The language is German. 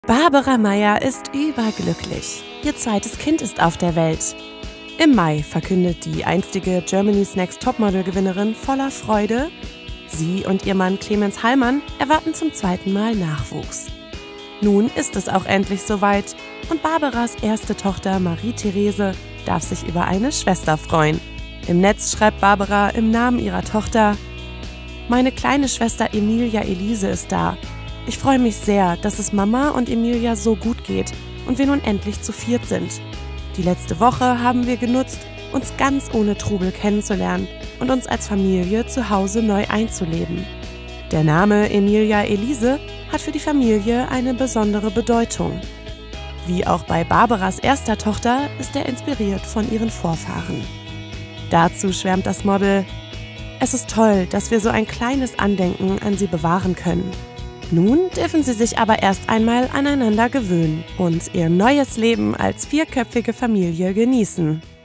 Barbara Meyer ist überglücklich. Ihr zweites Kind ist auf der Welt. Im Mai verkündet die einstige Germany's Next Topmodel-Gewinnerin voller Freude: Sie und ihr Mann Clemens Hallmann erwarten zum zweiten Mal Nachwuchs. Nun ist es auch endlich soweit und Barbaras erste Tochter Marie-Therese darf sich über eine Schwester freuen. Im Netz schreibt Barbara im Namen ihrer Tochter: Meine kleine Schwester Emilia Elise ist da. Ich freue mich sehr, dass es Mama und Emilia so gut geht und wir nun endlich zu viert sind. Die letzte Woche haben wir genutzt, uns ganz ohne Trubel kennenzulernen und uns als Familie zu Hause neu einzuleben. Der Name Emilia Elise hat für die Familie eine besondere Bedeutung. Wie auch bei Barbaras erster Tochter ist er inspiriert von ihren Vorfahren. Dazu schwärmt das Model: Es ist toll, dass wir so ein kleines Andenken an sie bewahren können. Nun dürfen sie sich aber erst einmal aneinander gewöhnen und ihr neues Leben als vierköpfige Familie genießen.